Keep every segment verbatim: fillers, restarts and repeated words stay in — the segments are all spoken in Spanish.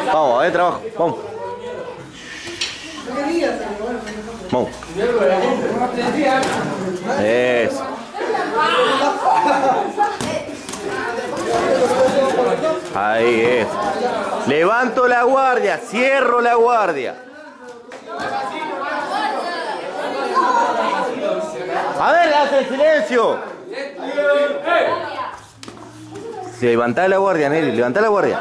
Vamos, a ver trabajo. Vamos. Vamos. Eso. Ahí es. Levanto la guardia, cierro la guardia. A ver, hace silencio. Levantá la guardia, Nelly, levantá la guardia.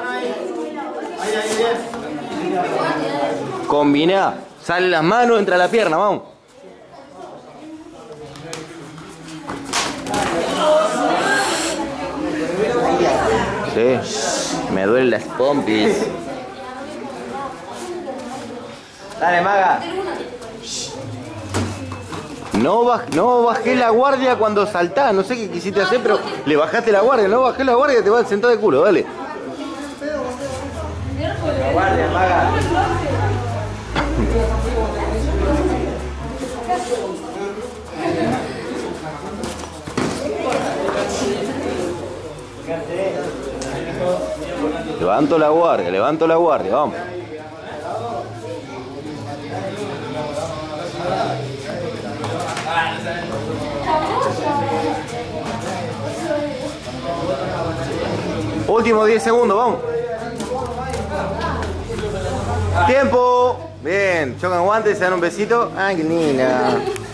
Combiná. Sale las manos, entra la pierna, vamos. Sí, me duelen las pompis. Dale, maga. No, baj, no bajé la guardia cuando saltás, no sé qué quisiste hacer, pero le bajaste la guardia, no bajé la guardia, te vas a sentar de culo, dale. La guardia, maga. Levanto la guardia, levanto la guardia, vamos. Últimos diez segundos, vamos. Tiempo. Bien, chocan guantes, se dan un besito. Ah, qué linda.